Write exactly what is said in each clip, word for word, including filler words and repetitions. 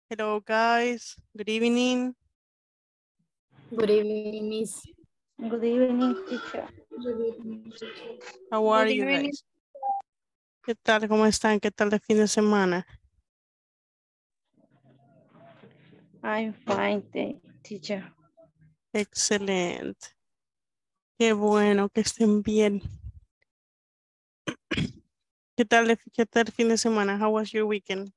Hello guys, good evening. Good evening, Miss. Good evening, teacher. Good evening, teacher. How are Good you evening. guys? ¿Qué tal? ¿Cómo están? ¿Qué tal de fin de semana? I'm fine, te- teacher. Excelente. Qué bueno que estén bien. ¿Qué tal, de- qué tal el fin de semana? How was your weekend?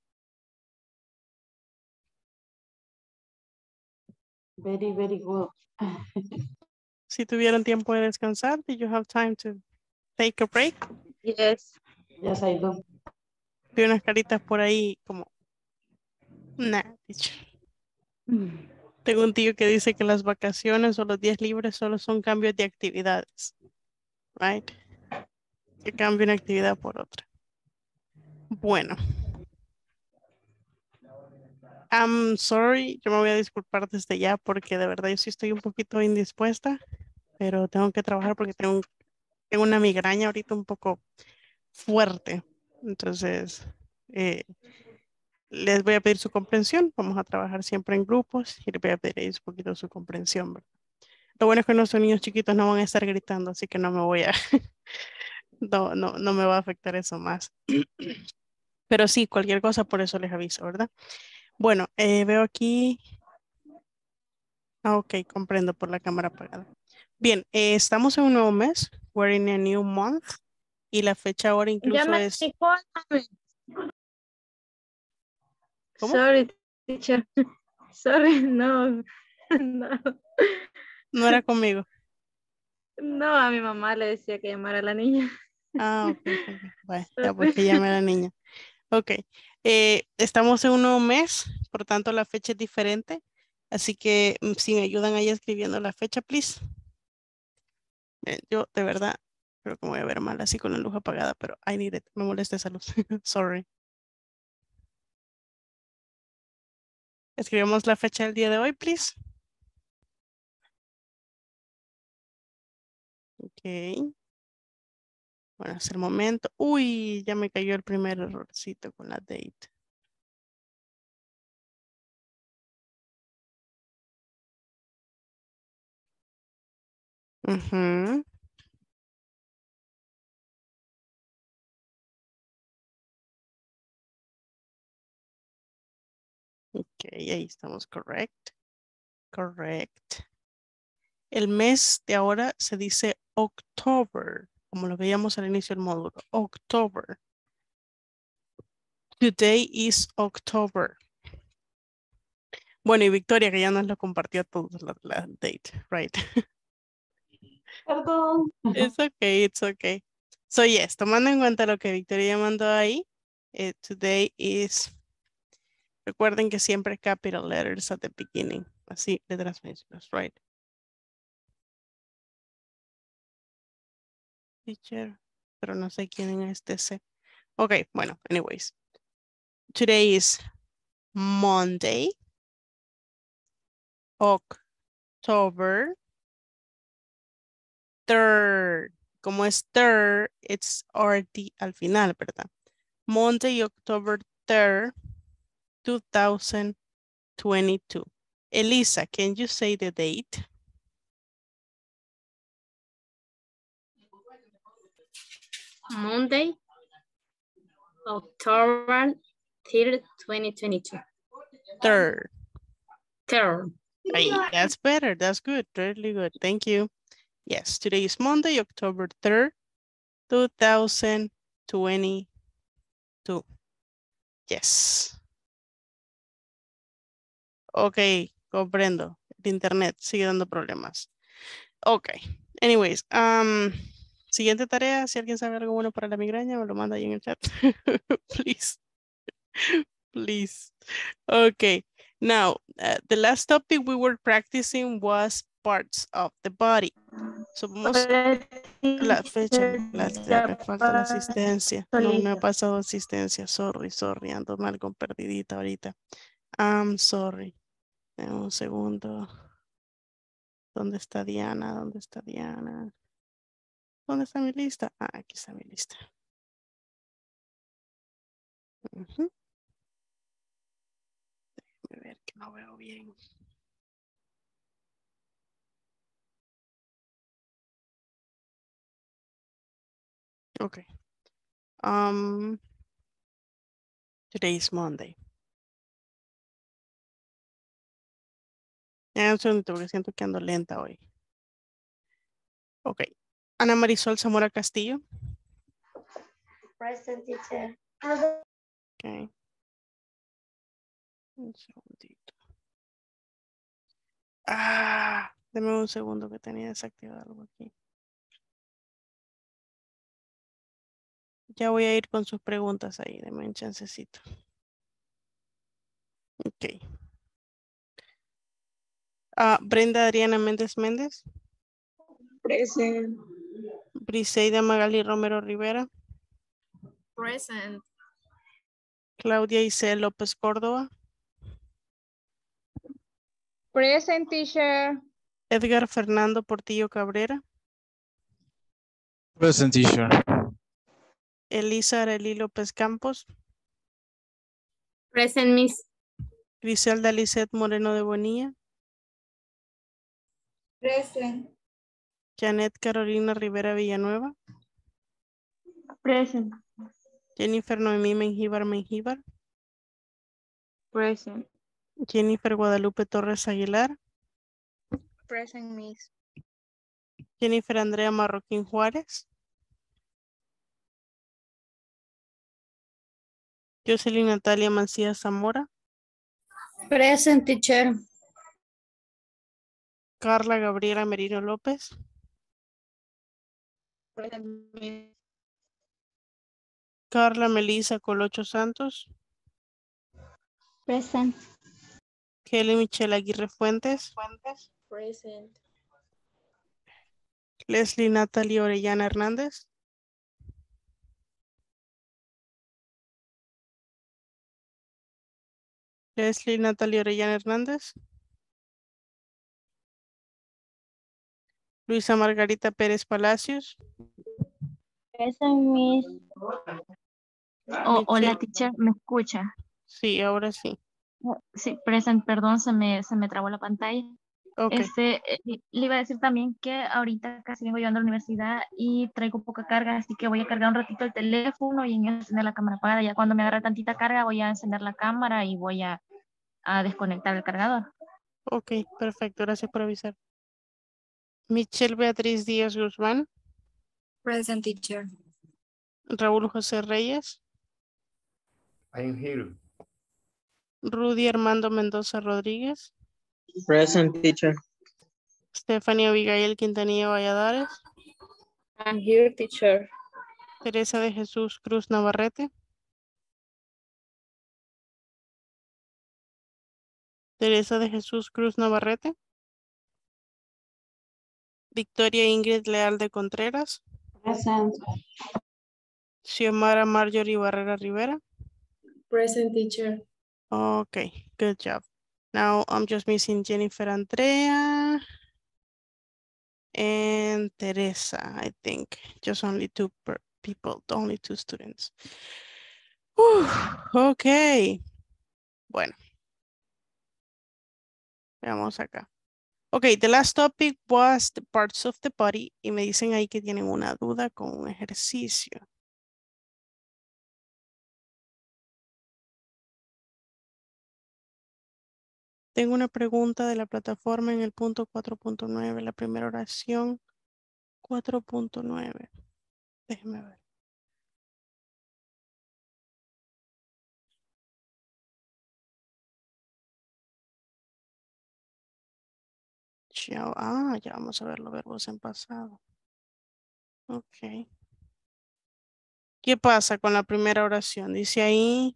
Very, very good. Si tuvieron tiempo de descansar, did you have time to take a break? Yes. Yes, I do. Vi unas caritas por ahí como, nah, teacher. Tengo un tío que dice que las vacaciones o los días libres solo son cambios de actividades, right? Que cambio una actividad por otra. Bueno. I'm sorry, yo me voy a disculpar desde ya porque de verdad yo sí estoy un poquito indispuesta, pero tengo que trabajar porque tengo, un- tengo una migraña ahorita un poco fuerte. Entonces, eh, les voy a pedir su comprensión. Vamos a trabajar siempre en grupos y les voy a pedir un poquito su comprensión, ¿verdad? Lo bueno es que nuestros niños chiquitos no van a estar gritando, así que no me voy a, no, no, no me va a afectar eso más. Pero sí, cualquier cosa, por eso les aviso, ¿verdad? Bueno, eh, veo aquí. Ah, ok, comprendo por la cámara apagada. Bien, eh, estamos en un nuevo mes. We're in a new month. Y la fecha ahora incluso Llama es... Nicole. ¿Cómo? Sorry, teacher. Sorry, no. No. No era conmigo. No, a mi mamá le decía que llamara a la niña. Ah, ok, ok. Bueno, ya Sorry. porque llame a la niña. Ok. Eh, estamos en un nuevo mes, por tanto la fecha es diferente. Así que mm, si me ayudan ahí escribiendo la fecha, please. Eh, yo de verdad creo que me voy a ver mal así con la luz apagada, pero I need it. Me molesta esa luz. Sorry. Escribimos la fecha del día de hoy, please. Ok. Bueno, hasta el momento. Uy, ya me cayó el primer errorcito con la date. Ujú. Ok, ahí estamos, correct. Correct. El mes de ahora se dice October, como lo veíamos al inicio del módulo. October. Today is October. Bueno, y Victoria, que ya nos lo compartió a todos la, la date, right? Perdón. It's okay, it's okay. So yes, tomando en cuenta lo que Victoria mandó ahí, eh, today is, recuerden que siempre capital letters at the beginning, así, letras mayúsculas, right? Teacher, pero no sé quién es este C. Ok, bueno, anyways. Today is Monday, October third. Como es third, it's R D al final, ¿verdad? Monday, October third, two thousand twenty-two. Elisa, can you say the date? Monday, October third, twenty twenty-two. Third. Third. Ay, that's better. That's good. Really good. Thank you. Yes, today is Monday, October third, two thousand twenty-two. Yes. Ok, comprendo. El internet sigue dando problemas. Ok. Anyways, um, siguiente tarea. Si alguien sabe algo bueno para la migraña, me lo manda ahí en el chat. Please. Please. Okay. Now, uh, the last topic we were practicing was parts of the body. So vamos la fecha, la, la- me falta la asistencia. No, no he pasado asistencia. Sorry, sorry. Ando mal con perdidita ahorita. I'm sorry. Dame un segundo. ¿Dónde está Diana? ¿Dónde está Diana? ¿Dónde está mi lista? Ah, aquí está mi lista. Ujú. Que no veo bien. Okay. Um, today is Monday. Ya un segundito porque siento que ando lenta hoy. Ok. Ana Marisol Zamora Castillo. Present teacher. Ok. Un segundito. Ah, deme un segundo que tenía desactivado algo aquí. Ya voy a ir con sus preguntas ahí. Deme un chancecito. Ok. Ah, Brenda Adriana Méndez Méndez. Present. Briseida Magali Romero Rivera. Present. Claudia Isel López Córdoba. Present teacher. Edgar Fernando Portillo Cabrera. Present teacher. Elisa Arely López Campos. Present, Miss. Griselda Lisette Moreno de Bonilla. Present. Janet Carolina Rivera Villanueva. Present. Jennifer Noemí Mengíbar Mengíbar. Present. Jennifer Guadalupe Torres Aguilar. Present, Miss. Jennifer Andrea Marroquín Juárez. Jocelyn Natalia Mancía Zamora. Present, teacher. Carla Gabriela Merino López. Present, Miss. Carla Melisa Colocho Santos. Present. Kelly Michelle Aguirre Fuentes. Present. Leslie Natalie Orellana Hernández. Leslie Natalie Orellana Hernández. Luisa Margarita Pérez Palacios. Present, Miss. Oh, hola, Michelle. teacher, ¿me escucha? Sí, ahora sí. Sí, present, perdón, se me, se me trabó la pantalla. Ok. Este, eh, le iba a decir también que ahorita casi vengo llegando a la universidad y traigo poca carga, así que voy a cargar un ratito el teléfono y en eso encender la cámara apagada. Ya cuando me agarre tantita carga voy a encender la cámara y voy a, a desconectar el cargador. Ok, perfecto. Gracias por avisar. Michelle Beatriz Díaz Guzmán. Present, teacher. Raúl José Reyes. I am here. Rudy Armando Mendoza Rodríguez. Present teacher. Stephanie Abigail Quintanilla Valladares. I'm here, teacher. Teresa de Jesús Cruz Navarrete. Teresa de Jesús Cruz Navarrete. Victoria Ingrid Leal de Contreras. Present. Xiomara Marjorie Barrera Rivera. Present, teacher. Okay, good job. Now I'm just missing Jennifer Andrea and Teresa, I think. Just only two per people, only two students. Whew, okay. Bueno. Veamos acá. Okay, the last topic was the parts of the body. Y me dicen ahí que tienen una duda con un ejercicio. Tengo una pregunta de la plataforma en el punto cuatro punto nueve, la primera oración cuatro punto nueve. Déjeme ver. Ya, ah, ya vamos a ver los verbos en pasado. Ok. ¿Qué pasa con la primera oración? Dice ahí.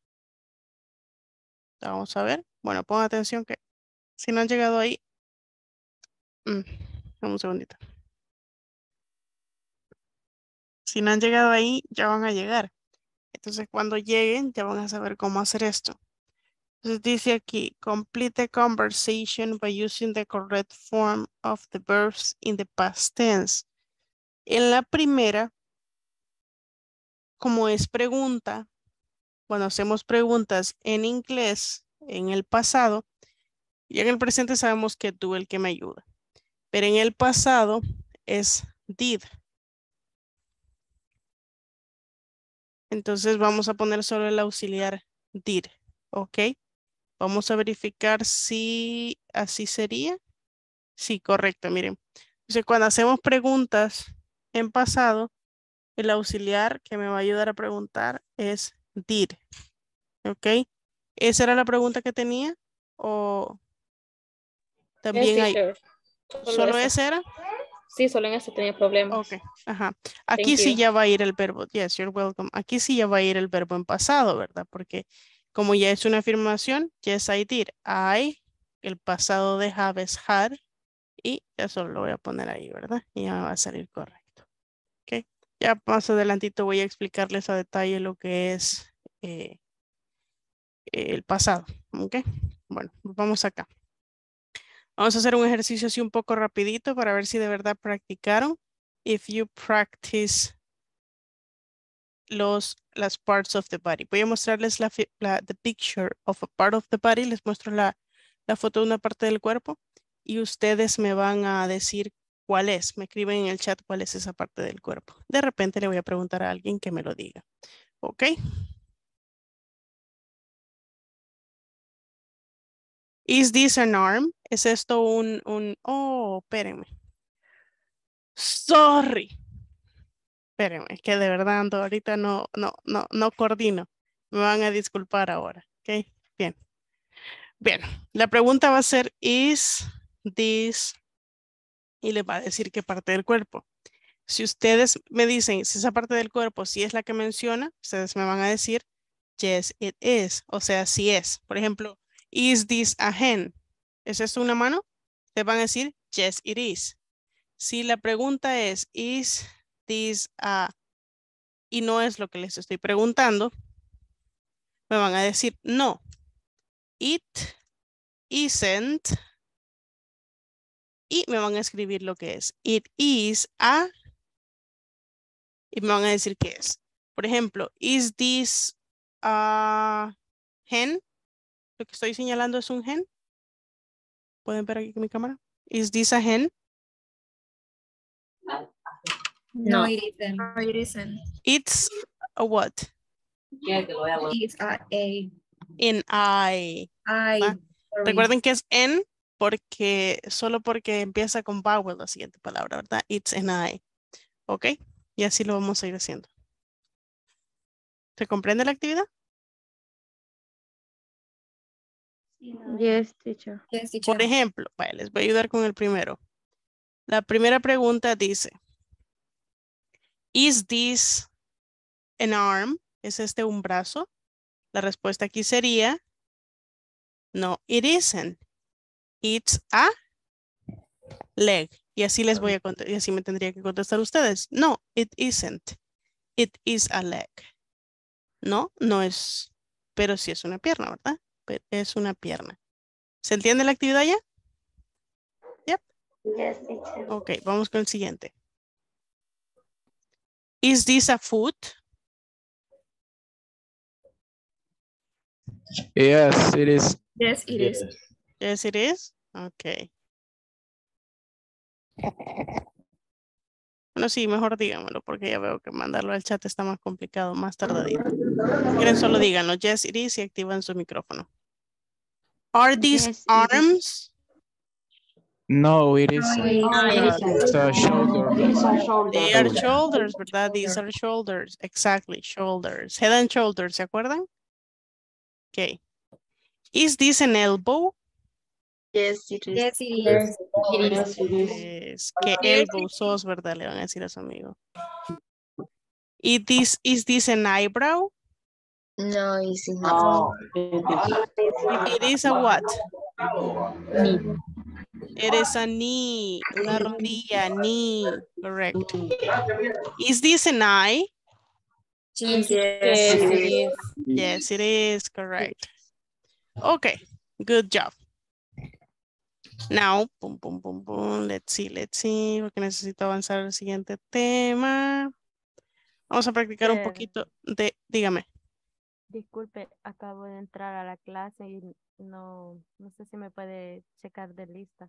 Vamos a ver. Bueno, pongan atención que si no han llegado ahí. Mm, un segundito. Si no han llegado ahí, ya van a llegar. Entonces, cuando lleguen, ya van a saber cómo hacer esto. Entonces, dice aquí, complete the conversation by using the correct form of the verbs in the past tense. En la primera, como es pregunta, cuando hacemos preguntas en inglés, en el pasado. Y en el presente sabemos que do el que me ayuda. Pero en el pasado es did. Entonces vamos a poner solo el auxiliar did. ¿Ok? Vamos a verificar si así sería. Sí, correcto, miren. Entonces cuando hacemos preguntas en pasado, el auxiliar que me va a ayudar a preguntar es did. ¿Ok? ¿Esa era la pregunta que tenía? ¿O también Yes, hay? teacher. Solo ¿Solo esa. esa era? Sí, solo en eso tenía problemas. Ok, ajá. Aquí Thank sí you. ya va a ir el verbo. Yes, you're welcome. Aquí sí ya va a ir el verbo en pasado, ¿verdad? Porque como ya es una afirmación, yes, I did. I, el pasado de have es had. Y eso lo voy a poner ahí, ¿verdad? Y ya me va a salir correcto. Ok. Ya más adelantito voy a explicarles a detalle lo que es eh, el pasado. Ok. Bueno, vamos acá. Vamos a hacer un ejercicio así un poco rapidito para ver si de verdad practicaron. If you practice los, las parts of the body. Voy a mostrarles la, fi- la the picture of a part of the body. Les muestro la, la foto de una parte del cuerpo y ustedes me van a decir cuál es. Me escriben en el chat cuál es esa parte del cuerpo. De repente le voy a preguntar a alguien que me lo diga. ¿Ok? Is this an arm? ¿Es esto un, un, oh, espérenme. Sorry. Espérenme, es que de verdad ando ahorita no, no, no, no coordino. Me van a disculpar ahora. ¿Ok? Bien. Bien, la pregunta va a ser, ¿is this? Y le va a decir qué parte del cuerpo. Si ustedes me dicen si esa parte del cuerpo sí es la que menciona, ustedes me van a decir, yes, it is. O sea, sí es. Por ejemplo, is this a hen? ¿Es esto una mano? Te van a decir, yes, it is. Si la pregunta es, is this a... y no es lo que les estoy preguntando, me van a decir, no, it isn't. Y me van a escribir lo que es. It is a... y me van a decir qué es. Por ejemplo, is this a hen? Lo que estoy señalando es un hen. ¿Pueden ver aquí con mi cámara? Is this a hen? No, No. it isn't. No, it isn't. It's a what? It's a A. An I. I. ¿va? Sorry. Recuerden que es en porque solo porque empieza con vowel la siguiente palabra, ¿verdad? It's an I. ¿Ok? Y así lo vamos a ir haciendo. ¿Se comprende la actividad? Yes, teacher. Yes, teacher. Por ejemplo, vaya, les voy a ayudar con el primero. La primera pregunta dice, ¿is this an arm? ¿Es este un brazo? La respuesta aquí sería, no, it isn't. It's a leg. Y así les voy a contestar, y así me tendría que contestar ustedes. No, it isn't. It is a leg. No, no es, pero sí es una pierna, ¿verdad? Pero es una pierna. ¿Se entiende la actividad ya? Yep. Yes, teacher. Ok, vamos con el siguiente. Is this a foot? Yes, it is. Yes, it is. Yes, it is. Ok. Bueno, sí, mejor díganmelo porque ya veo que mandarlo al chat está más complicado, más tardadito. Si quieren, solo díganlo. Yes, it is y activan su micrófono. Are these Yes, it is. arms? No, it No, isn't. it isn't. It's a shoulder. It's a shoulder. They are shoulders, ¿verdad? These are shoulders. Exactly, shoulders. Head and shoulders, ¿se acuerdan? Ok. Is this an elbow? Yes, it is. Yes, it is. Yes, it is. Es que elbow sos, ¿verdad? Le van a decir a su amigo. Is this, is this an eyebrow? No, it's not. No, it is. It is a what? Me. It is a knee. Una rodilla, knee. Correct. Is this an eye? Yes, Yes, it is. Yes, it is. Correct. Okay. Good job. Now, boom, boom, boom, boom. Let's see, let's see. Porque necesito avanzar al siguiente tema. Vamos a practicar un Pero- poquito de, dígame. Disculpe, acabo de entrar a la clase y no, no sé si me puede checar de lista.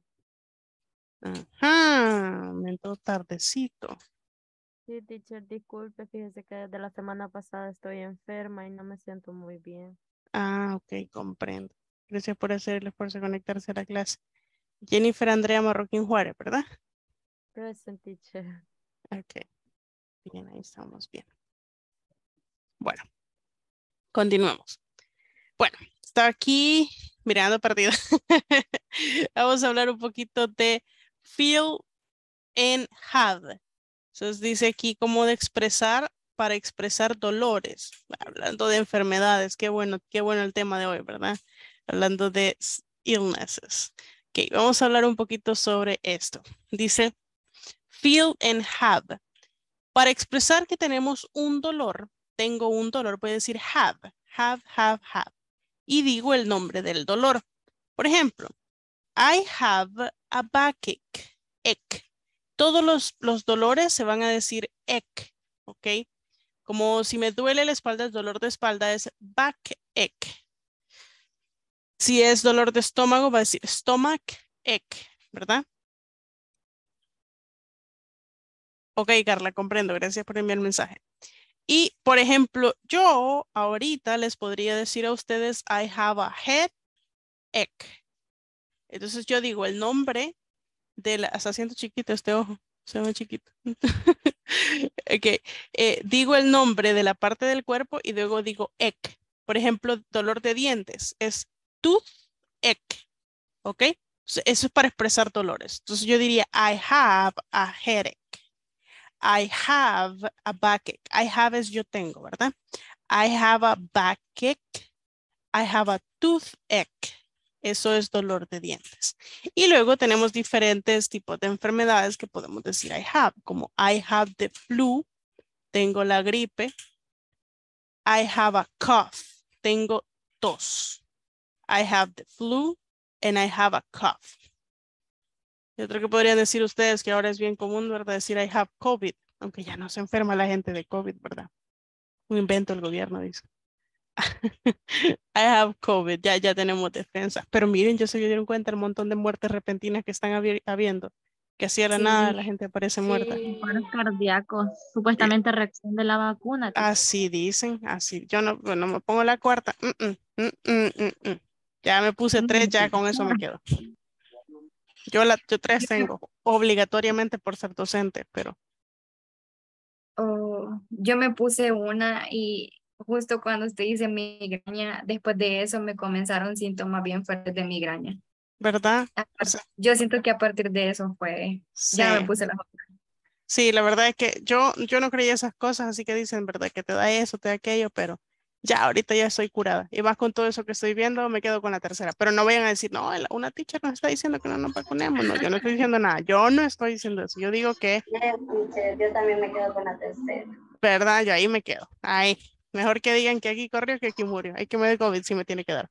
Ajá, me entró tardecito. Sí, teacher, disculpe, fíjese que desde la semana pasada estoy enferma y no me siento muy bien. Ah, ok, comprendo. Gracias por hacer el esfuerzo de conectarse a la clase. Jennifer Andrea Marroquín Juárez, ¿verdad? Present, teacher. Ok, bien, ahí estamos bien. Bueno, continuemos. Bueno, estaba aquí mirando partido. Vamos a hablar un poquito de feel and have. Entonces dice aquí cómo de expresar para expresar dolores. Hablando de enfermedades, qué bueno, qué bueno el tema de hoy, ¿verdad? Hablando de s- illnesses. Ok, vamos a hablar un poquito sobre esto. Dice feel and have. Para expresar que tenemos un dolor, tengo un dolor, puede decir have, have, have, have. Y digo el nombre del dolor. Por ejemplo, I have a backache. Ec. Todos los, los dolores se van a decir ec, ¿ok? Como si me duele la espalda, el dolor de espalda es backache. Si es dolor de estómago, va a decir stomach ache, ¿verdad? Ok, Carla, comprendo. Gracias por enviar el mensaje. Y, por ejemplo, yo ahorita les podría decir a ustedes I have a headache. Entonces yo digo el nombre de la... Está haciendo chiquito este ojo. Se ve chiquito. Ok. Eh, digo el nombre de la parte del cuerpo y luego digo ec. Por ejemplo, dolor de dientes es toothache. ¿Ok? Entonces, eso es para expresar dolores. Entonces yo diría I have a headache. I have a backache. I have es yo tengo, ¿verdad? I have a backache. I have a toothache. Eso es dolor de dientes. Y luego tenemos diferentes tipos de enfermedades que podemos decir I have, como I have the flu, tengo la gripe. I have a cough, tengo tos. I have the flu and I have a cough. Y otro que podrían decir ustedes que ahora es bien común, ¿verdad? Decir I have COVID, aunque ya no se enferma la gente de COVID, ¿verdad? Un invento del gobierno, dice. I have COVID, ya, ya tenemos defensa. Pero miren, ya se dieron cuenta el montón de muertes repentinas que están habi- habiendo. Que así a la nada Sí, la gente aparece muerta. Paros cardíacos, supuestamente reacción de la vacuna. teacher. Así dicen, así. Yo no, bueno, me pongo la cuarta. Mm, mm, mm, mm, mm, mm. Ya me puse tres, ya con eso me quedo. Yo, la, yo tres tengo, obligatoriamente por ser docente, pero Oh, yo me puse una y justo cuando usted dice migraña, después de eso me comenzaron síntomas bien fuertes de migraña. ¿verdad? A O par- sea, Yo siento que a partir de eso fue, ya no me sí. puse la otra. Sí, la verdad es que yo, yo no creía esas cosas, así que dicen, ¿verdad? Que te da eso, te da aquello, pero ya ahorita ya estoy curada. Y más con todo eso que estoy viendo, me quedo con la tercera. Pero no vayan a decir, no, el- una teacher nos está diciendo que no nos vacunemos. No, yo no estoy diciendo nada. Yo no estoy diciendo eso. Yo digo que, Yo también me quedo con la tercera. ¿verdad? Yo ahí me quedo. Ahí. Mejor que digan que aquí corrió que aquí murió. Hay que me dé COVID si me tiene que dar.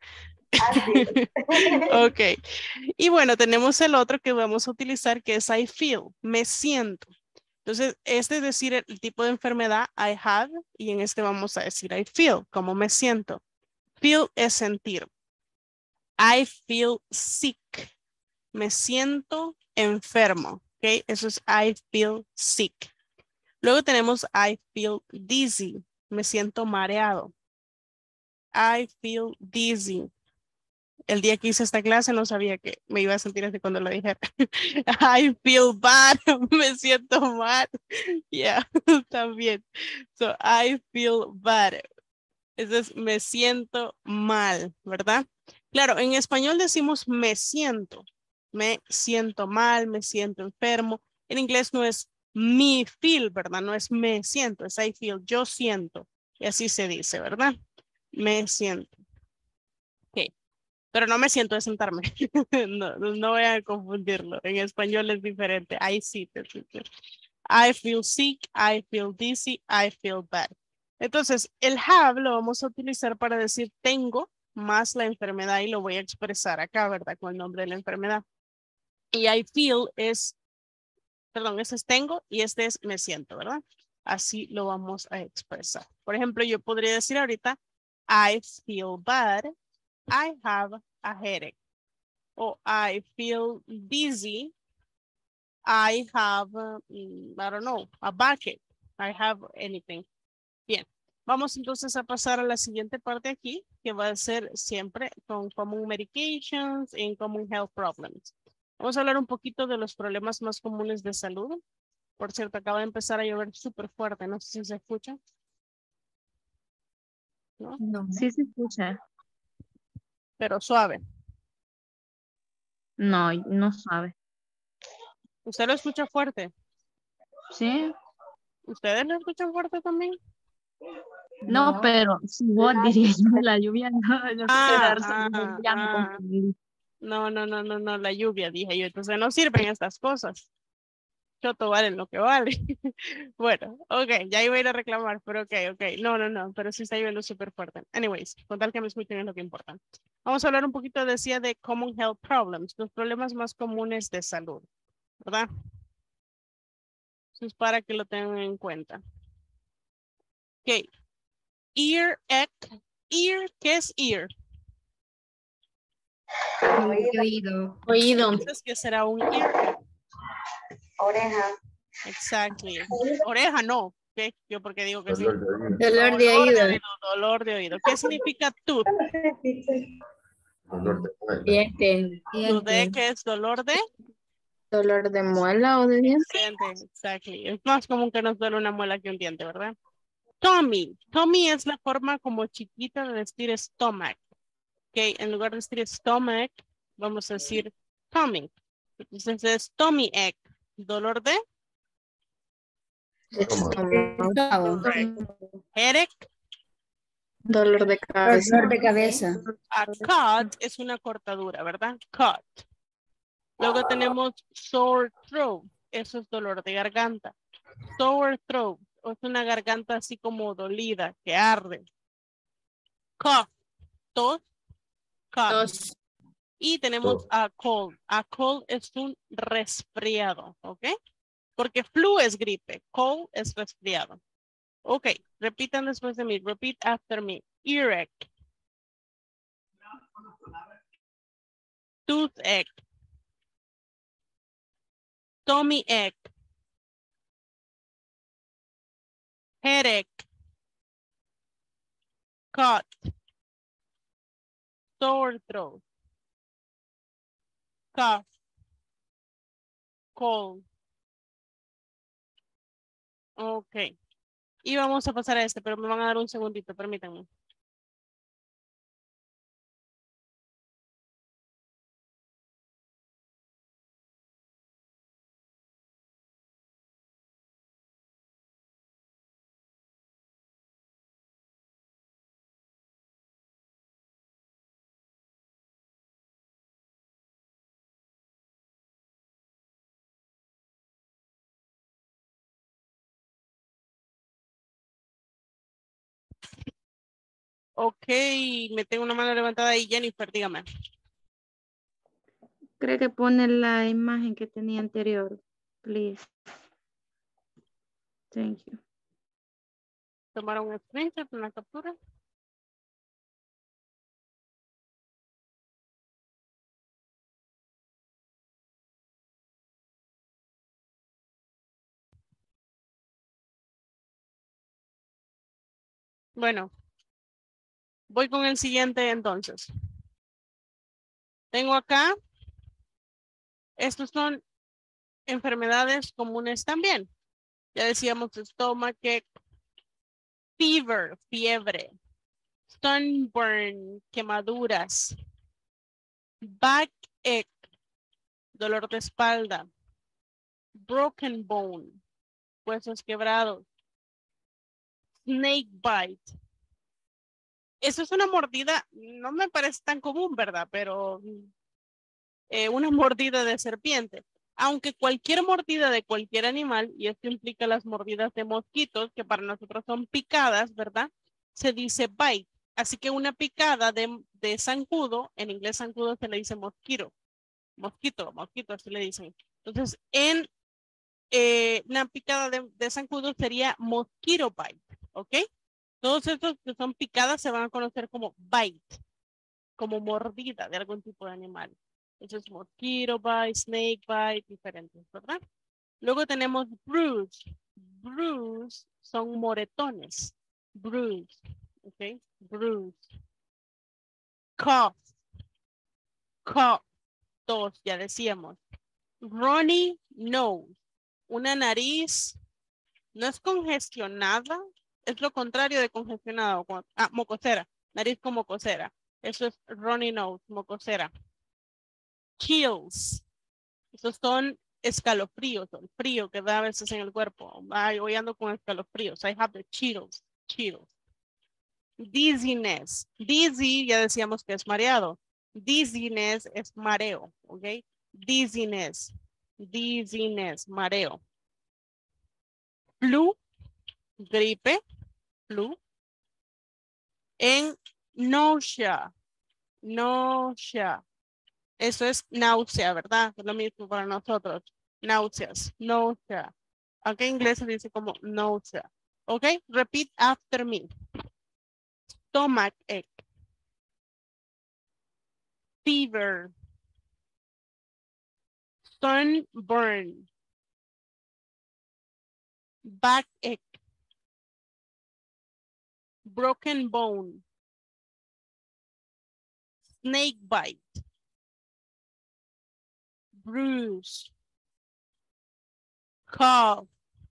Ok. Y bueno, tenemos el otro que vamos a utilizar que es I feel. Me siento. Entonces, este es decir el, el tipo de enfermedad I have y en este vamos a decir I feel, cómo me siento. Feel es sentir. I feel sick. Me siento enfermo. ¿Ok? Eso es I feel sick. Luego tenemos I feel dizzy. Me siento mareado. I feel dizzy. El día que hice esta clase no sabía que me iba a sentir así cuando lo dijera. I feel bad. Me siento mal. Yeah, también. So, I feel bad. Eso es me siento mal, ¿verdad? Claro, en español decimos me siento. Me siento mal, me siento enfermo. En inglés no es me feel, ¿verdad? No es me siento, es I feel, yo siento. Y así se dice, ¿verdad? Me siento. Ok. Pero no me siento de sentarme. No, no, no voy a confundirlo. En español es diferente. I sí te siento. I feel sick, I feel dizzy, I feel bad. Entonces, el have lo vamos a utilizar para decir tengo más la enfermedad y lo voy a expresar acá, ¿verdad? Con el nombre de la enfermedad. Y I feel es, perdón, ese es tengo y este es me siento, ¿verdad? Así lo vamos a expresar. Por ejemplo, yo podría decir ahorita, I feel bad. I have a headache. O I feel dizzy. I have, uh, I don't know, a bucket. I have anything. Bien. Vamos entonces a pasar a la siguiente parte aquí, que va a ser siempre con common medications and common health problems. Vamos a hablar un poquito de los problemas más comunes de salud. Por cierto, acaba de empezar a llover súper fuerte. No sé si se escucha. ¿No? No. Sí se escucha. Pero suave. No, no sabe. ¿Usted lo escucha fuerte? Sí. ¿Ustedes lo escuchan fuerte también? No, No. pero si vos dirías yo, la lluvia no, no Ah, sé dar ah, sonido, ya me ah. confundí. No, no, no, no, no, la lluvia, dije yo. Entonces no sirven estas cosas. Choto vale lo que vale. Bueno, ok, ya iba a ir a reclamar, pero ok, ok. No, no, no, pero sí está lloviendo súper fuerte. Anyways, con tal que me escuchen es lo que importa. Vamos a hablar un poquito, decía, de common health problems, los problemas más comunes de salud, ¿verdad? Eso es para que lo tengan en cuenta. Ok. Ear, ec, ear, ¿qué es ear? Oído. Oído. Entonces, ¿qué será un ear? Oreja. Exactly. Oreja no. ¿Qué? Yo porque digo que sí. Dolor de oído. Dolor de Dolor de oído. oído, dolor de oído. ¿Qué significa tooth? Dolor de muela. Diente. Toothache, ¿qué es dolor de? Dolor de muela o de diente. Diente. Exactly. Es más común que nos duele una muela que un diente, ¿verdad? Tummy. Tummy es la forma como chiquita de decir stomach. Ok, en lugar de decir stomach, vamos a decir tummy. Entonces es tummy ache. ¿Dolor de? Estómago. Headache. Dolor de cabeza. Dolor de cabeza. A cut es una cortadura, ¿verdad? Cut. Luego tenemos sore throat. Eso es dolor de garganta. Sore throat. Es una garganta así como dolida, que arde. Cough. Tos. Cough. Tos. Y tenemos a cold. A cold es un resfriado, ¿ok? Porque flu es gripe. Cold es resfriado. Ok, repitan después de mí. Repeat after me. Earache. Toothache. Tummy ache. Headache. Cut. Sore throat. Cough. Cold. Ok. Y vamos a pasar a este, pero me van a dar un segundito, permítanme. Ok, me tengo una mano levantada ahí, Jennifer, dígame. Creo que pone la imagen que tenía anterior. Please. Thank you. ¿Tomaron un screenshot, una captura? Bueno, voy con el siguiente entonces. Tengo acá, estos son enfermedades comunes también. Ya decíamos estómago, fever, fiebre, sunburn, quemaduras, backache, dolor de espalda, broken bone, huesos quebrados, snake bite. Eso es una mordida, no me parece tan común, ¿verdad? Pero eh, una mordida de serpiente. Aunque cualquier mordida de cualquier animal, y esto implica las mordidas de mosquitos, que para nosotros son picadas, ¿verdad? Se dice bite. Así que una picada de, de zancudo, en inglés zancudo se le dice mosquito. Mosquito, mosquito, así le dicen. Entonces, en eh, una picada de, de zancudo sería mosquito bite, ¿ok? Todos estos que son picadas se van a conocer como bite, como mordida de algún tipo de animal. Eso es mosquito bite, snake bite, diferentes, ¿verdad? Luego tenemos bruise. Bruise son moretones. Bruise, ¿ok? Bruise. Cough. Cough. Tos, ya decíamos. Runny nose. Una nariz no es congestionada, es lo contrario de congestionado. Ah, mocosera. Nariz con mocosera. Eso es runny nose, mocosera. Chills. Esos son escalofríos, el frío que da a veces en el cuerpo. Ay, hoy ando con escalofríos. I have the chills. Chills. Dizziness. Dizzy, ya decíamos que es mareado. Dizziness es mareo, ¿ok? Dizziness. Dizziness, mareo. Flu, gripe, flu. En nausea. Nausea. Eso es náusea, ¿verdad? Es lo mismo para nosotros. Náuseas, nausea. Aunque en inglés se dice como nausea. ¿Ok? Repeat after me. Stomach ache. Fever. Sunburn. Backache. Broken bone. Snake bite. Bruise. Cough.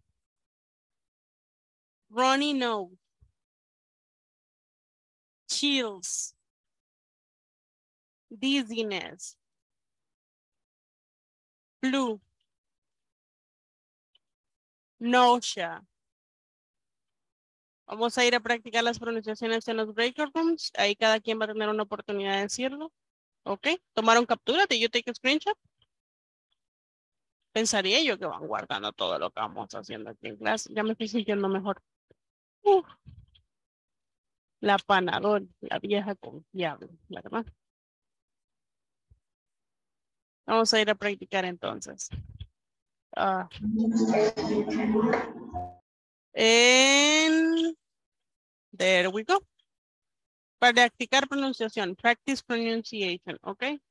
Runny nose. Chills. Dizziness. Flu. Nausea. Vamos a ir a practicar las pronunciaciones en los breakout rooms. Ahí cada quien va a tener una oportunidad de decirlo. ¿Ok? ¿Tomaron captura? ¿Did you take a screenshot? Pensaría yo que van guardando todo lo que vamos haciendo aquí en clase. Ya me estoy sintiendo mejor. Uf. La Panadol, la vieja confiable, ¿verdad? Vamos a ir a practicar entonces. Ah. And there we go. Practicar pronunciación. Practice pronunciation, ¿ok?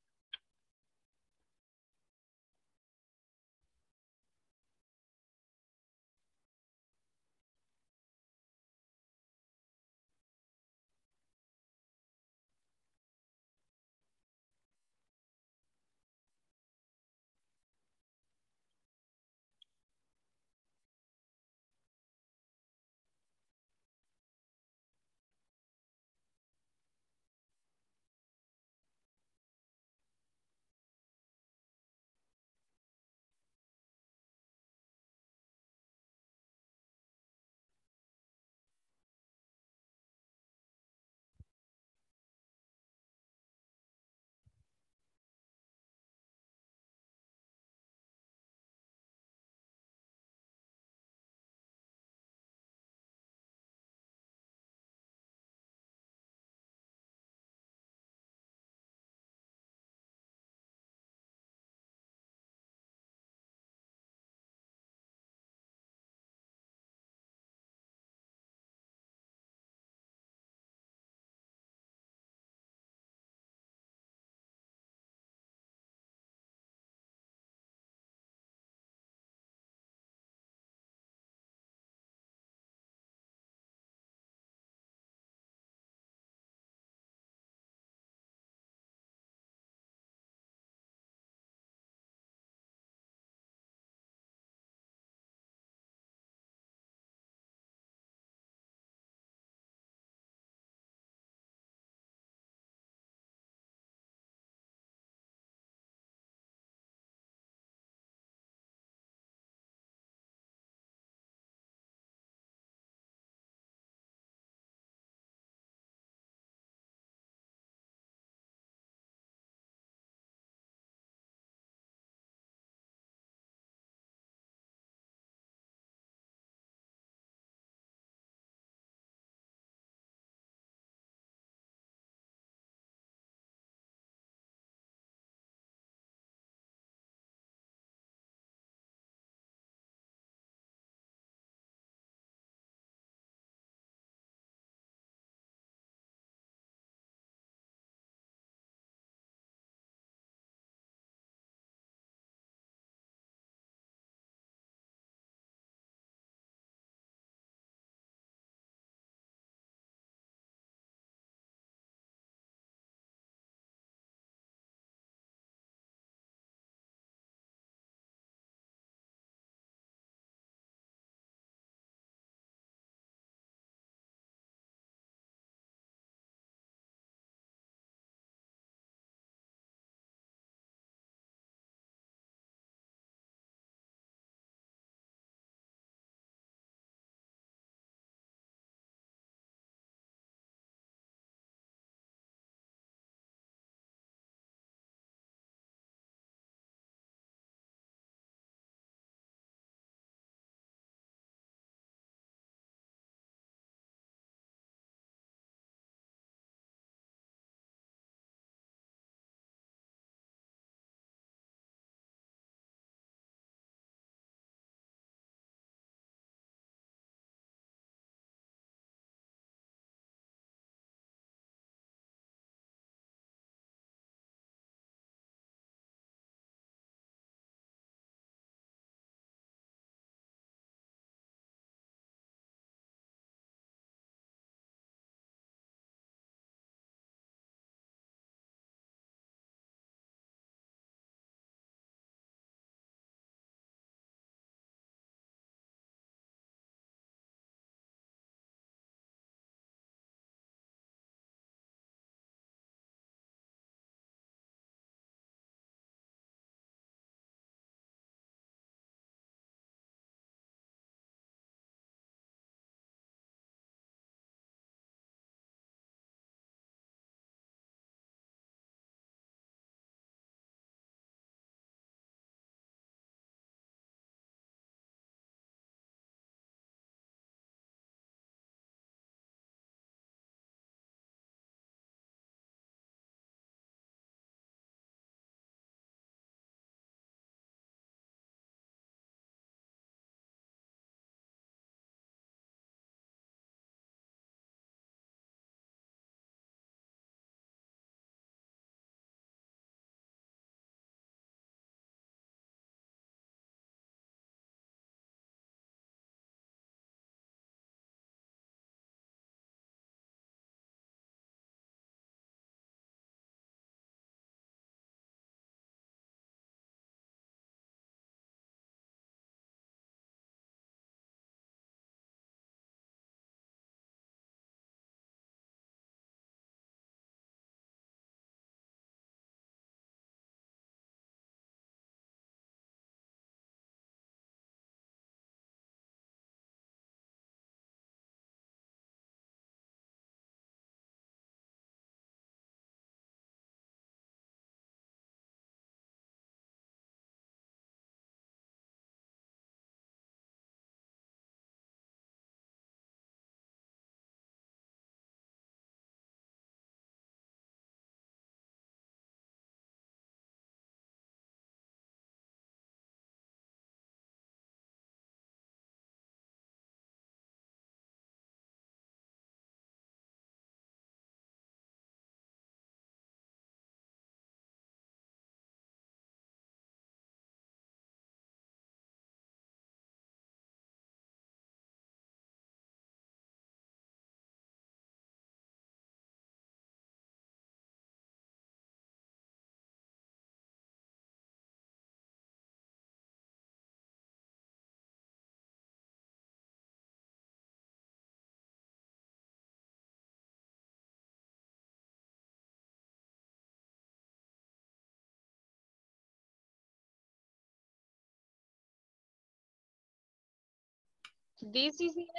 dizziness,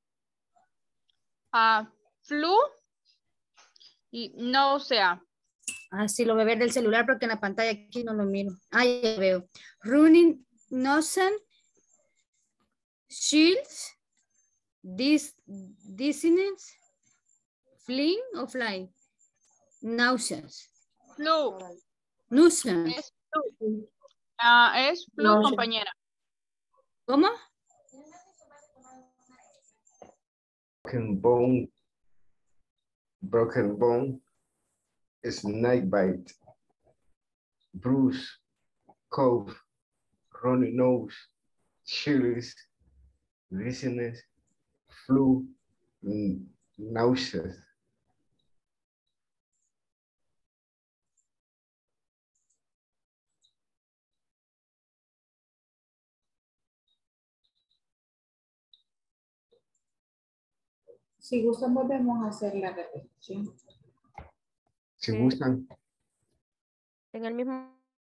ah, flu y náusea. Ah, sí, lo voy a ver del celular porque en la pantalla aquí no lo miro. Ah, ya veo. Running, nosen, shields, dis, dizziness, fling o fly, náuseas, Flu. nuisance. Es flu. Ah, es flu, Náusea. compañera. ¿Cómo? Broken bone, broken bone, snake bite, bruise, cough, runny nose, chills, dizziness, flu, n- nauseous. Si gustan, volvemos a hacer la repetición. Si Sí. gustan, En el mismo.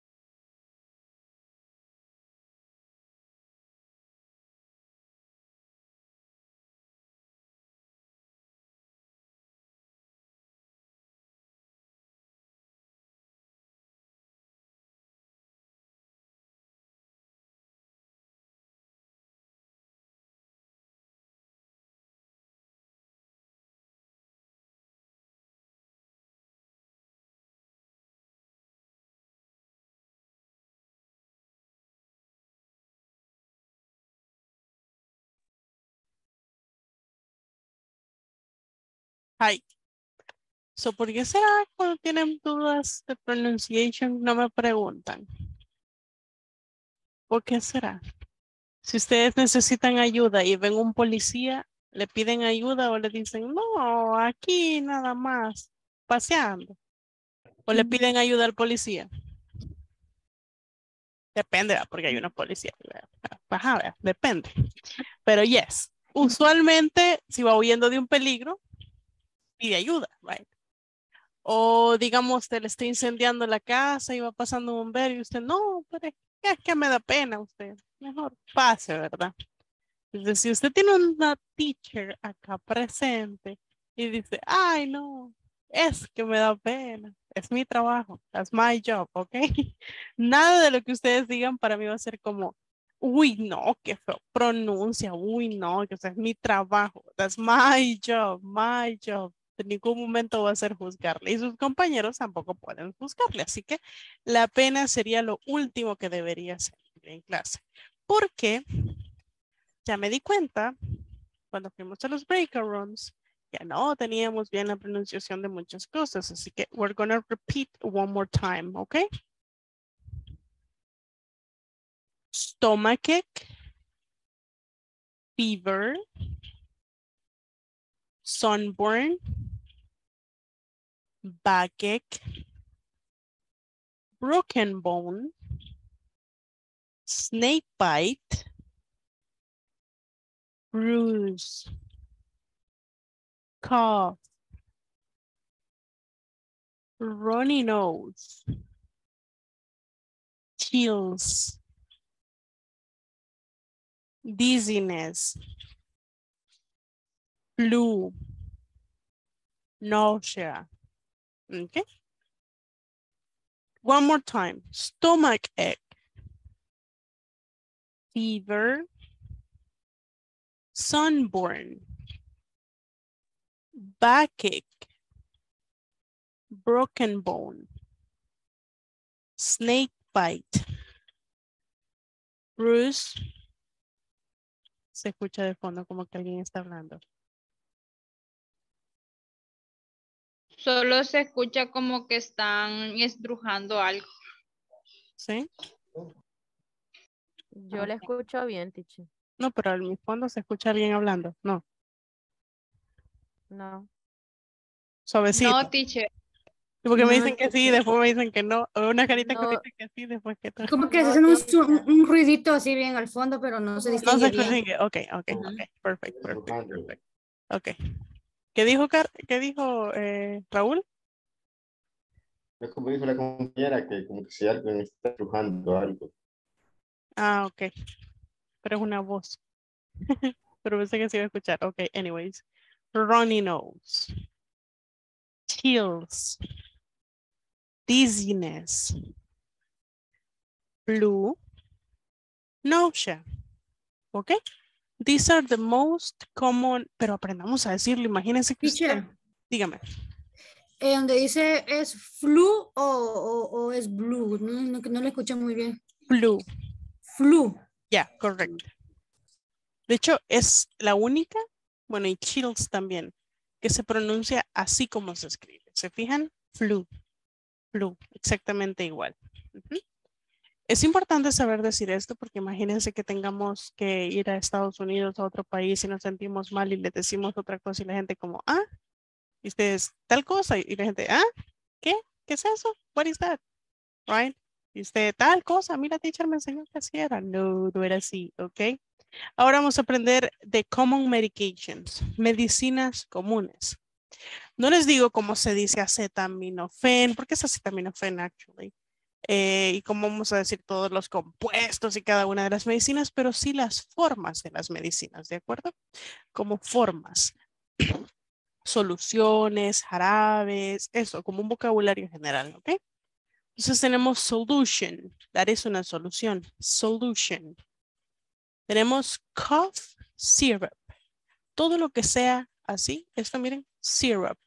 Hi. So, ¿por qué será cuando tienen dudas de pronunciation no me preguntan? ¿Por qué será? Si ustedes necesitan ayuda y ven un policía, ¿le piden ayuda o le dicen, no, aquí nada más, paseando? ¿O le piden ayuda al policía? Depende, ¿verdad? Porque hay una policía. ¿verdad? Ajá, ¿verdad? Depende. Pero yes, usualmente si va huyendo de un peligro, pide ayuda, right? O digamos, usted le está incendiando la casa y va pasando un bombero y usted, no, pero es que me da pena usted. Mejor pase, ¿verdad? Entonces, si usted tiene una teacher acá presente y dice, ay, no, es que me da pena, es mi trabajo, that's my job, ¿ok? Nada de lo que ustedes digan para mí va a ser como, uy, no, qué feo pronuncia, uy, no, que eso es mi trabajo, that's my job, my job. En ningún momento va a ser juzgarle y sus compañeros tampoco pueden juzgarle, así que la pena sería lo último que debería hacer en clase. ¿Por qué? Ya me di cuenta cuando fuimos a los breakout rooms que no teníamos bien la pronunciación de muchas cosas, así que we're gonna repeat one more time, ¿ok? Stomachache, fever, sunburn, backache, broken bone, snake bite, bruise, cough, runny nose, chills, dizziness, flu, nausea. Okay. One more time. Stomach ache, fever, sunburn, backache, broken bone, snake bite, bruise. Se escucha de fondo como que alguien está hablando. Solo se escucha como que están estrujando algo. ¿Sí? Yo le Ok. escucho bien, teacher. No, pero en mi fondo se escucha alguien hablando. No, No. suavecito. No, teacher. Porque me No, dicen que sí, después me dicen que no. O una carita que No, dice que sí, después que no. como que no, hacen un, su- teacher. un ruidito así bien al fondo, pero no se No distingue se bien. distingue. Ok, ok, Ajá. ok. Perfect, perfect, estrujando. perfect. Ok. ¿Qué dijo, Car ¿Qué dijo eh, Raúl? Es como dijo la compañera que como que si alguien está estrujando algo. Ah, ok. Pero es una voz. pero pensé que se iba a escuchar. Ok, anyways. Runny nose. Chills. Dizziness. Blue. Nausea. Ok. These are the most common, pero aprendamos a decirlo. Imagínense que usted, Teacher, dígame. eh, donde dice es flu o, o, o es blue. No, no, no le escuché muy bien. Flu. Flu. Ya, correcto. De hecho, es la única, bueno, y chills también, que se pronuncia así como se escribe. ¿Se fijan? Flu. Flu. Exactamente igual. Ujú. Es importante saber decir esto porque imagínense que tengamos que ir a Estados Unidos, a otro país y nos sentimos mal y le decimos otra cosa y la gente como, ah, y ustedes tal cosa y la gente, ah, ¿qué? ¿Qué es eso? What is that? Right? Y usted tal cosa, mira, teacher me enseñó que así era. No, no era así, ¿ok? Ahora vamos a aprender de common medications, medicinas comunes. No les digo cómo se dice acetaminofén, porque es acetaminofén actually. Eh, y cómo vamos a decir todos los compuestos y cada una de las medicinas, pero sí las formas de las medicinas, ¿de acuerdo? Como formas, soluciones, jarabes, eso, como un vocabulario general, ¿ok? Entonces tenemos solution, that es una solución, solution. Tenemos cough syrup, todo lo que sea así, esto miren, syrup,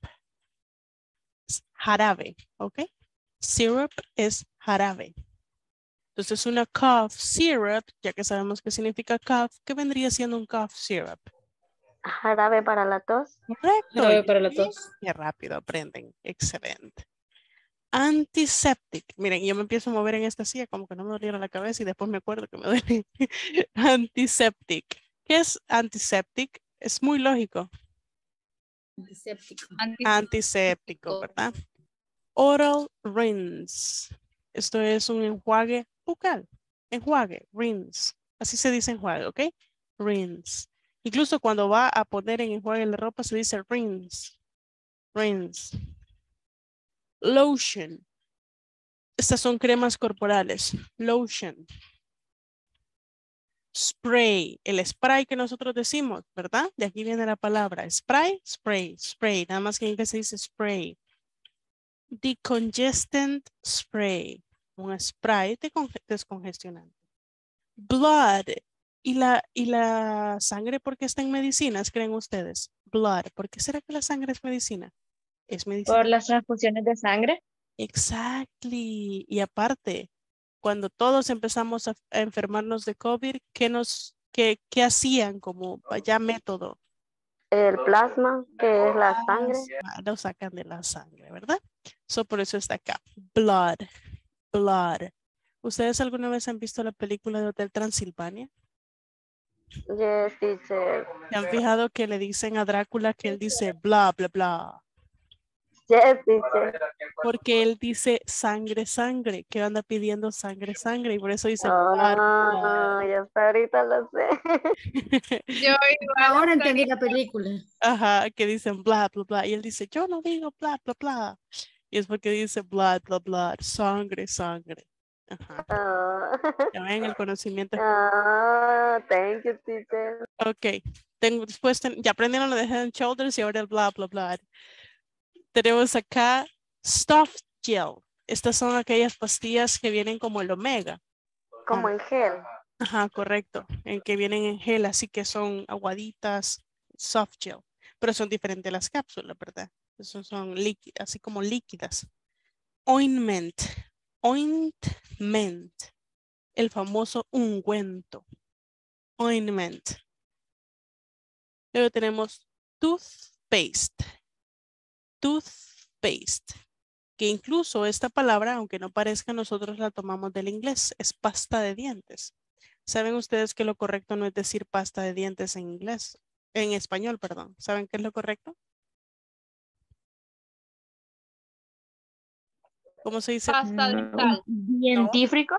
es jarabe, ¿ok? Syrup es jarabe. Entonces una cough syrup, ya que sabemos qué significa cough, ¿qué vendría siendo un cough syrup? Jarabe para la tos. Correcto. Jarabe para la tos. Qué rápido aprenden. Excelente. Antiseptic. Miren, yo me empiezo a mover en esta silla como que no me doliera la cabeza y después me acuerdo que me duele. Antiseptic. ¿Qué es antiseptic? Es muy lógico. Antiséptico. Antiséptico, ¿verdad? Oral rinse. Esto es un enjuague bucal. Enjuague, rinse. Así se dice enjuague, ¿ok? Rinse. Incluso cuando va a poner en enjuague la ropa se dice rinse. Rinse. Lotion. Estas son cremas corporales. Lotion. Spray. El spray que nosotros decimos, ¿verdad? De aquí viene la palabra. Spray, spray, spray. Nada más que en inglés se dice spray. Decongestant spray. Un spray descongestionante. Blood. ¿Y la, ¿Y la sangre por qué está en medicinas, creen ustedes? Blood. ¿Por qué será que la sangre es medicina? Es medicina. Por las transfusiones de sangre. Exactly. Y aparte, cuando todos empezamos a, a enfermarnos de COVID, ¿qué, nos, qué, qué hacían como ya método? El plasma, que es la sangre. Ah, lo sacan de la sangre, ¿verdad? So, por eso está acá. Blood. Blood. ¿Ustedes alguna vez han visto la película de Hotel Transilvania? Yes, teacher. ¿Se han fijado que le dicen a Drácula que él dice bla, bla, bla? Yes, teacher. Porque él dice sangre, sangre, que anda pidiendo sangre, sangre, y por eso dice Oh, blood, blood. ya hasta ahorita lo sé. Yo igual Ahora hasta entendí la película. Ajá, que dicen bla, bla, bla, y él dice, yo no digo bla, bla, bla. Y es porque dice blood, bla, bla, sangre, sangre. Ajá. Oh. Ya ven el conocimiento. Oh, thank you, teacher. Ok, tengo, después ten- ya aprendieron lo de head and shoulders y ahora el bla, bla, bla. Tenemos acá Stuffed Gel. Estas son aquellas pastillas que vienen como el omega. Como Ah, en gel. Ajá, correcto. En que vienen en gel, así que son aguaditas, soft gel. Pero son diferentes las cápsulas, ¿verdad? Esos son líquidas, así como líquidas. Ointment. Ointment. El famoso ungüento. Ointment. Luego tenemos toothpaste. Toothpaste. Que incluso esta palabra, aunque no parezca, nosotros la tomamos del inglés. Es pasta de dientes. ¿Saben ustedes que lo correcto no es decir pasta de dientes en inglés? En español, perdón. ¿Saben qué es lo correcto? ¿Cómo se dice? pasta dental. Científico.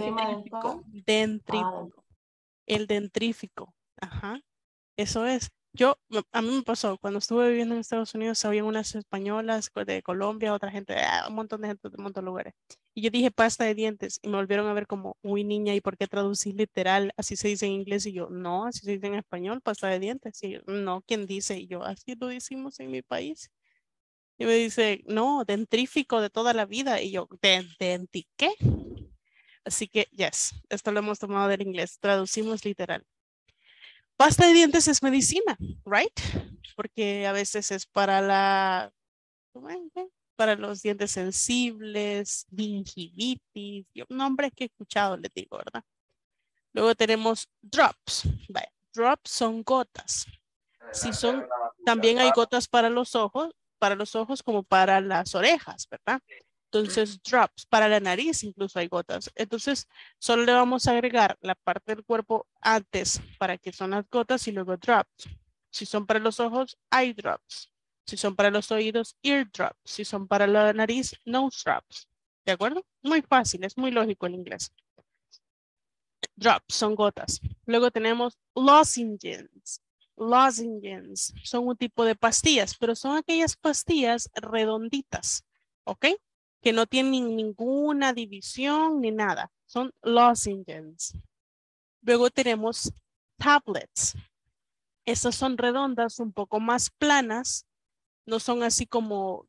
Dentrífico. Dentrífico. El dentrífico. Ajá. Eso es. Yo, me- a mí me pasó, cuando estuve viviendo en Estados Unidos, había unas españolas co- de Colombia, otra gente, ah, un montón de gente de un montón de lugares. Y yo dije pasta de dientes y me volvieron a ver como, uy, niña, ¿y por qué traducís literal? Así se dice en inglés y yo, no, así se dice en español, pasta de dientes. Y yo, no, ¿quién dice? Y yo, así lo decimos en mi país. Y me dice, no, dentrífico de toda la vida. Y yo, ¿de denti qué? Así que, yes, esto lo hemos tomado del inglés, traducimos literal. Pasta de dientes es medicina, right? Porque a veces es para la, ¿cómo es? Para los dientes sensibles, gingivitis, yo, nombres que he escuchado, les digo, ¿verdad? Luego tenemos drops. Vaya, drops son gotas. Si son, también hay gotas para los ojos, para los ojos como para las orejas, ¿verdad? Entonces, drops, para la nariz incluso hay gotas. Entonces, solo le vamos a agregar la parte del cuerpo antes para que son las gotas y luego drops. Si son para los ojos, eye drops. Si son para los oídos, ear drops. Si son para la nariz, nose drops. ¿De acuerdo? Muy fácil, es muy lógico el inglés. Drops son gotas. Luego tenemos lozenges. Lozenges son un tipo de pastillas, pero son aquellas pastillas redonditas, ¿ok? Que no tienen ninguna división ni nada. Son lozenges. Luego tenemos tablets. Estas son redondas, un poco más planas. No son así como...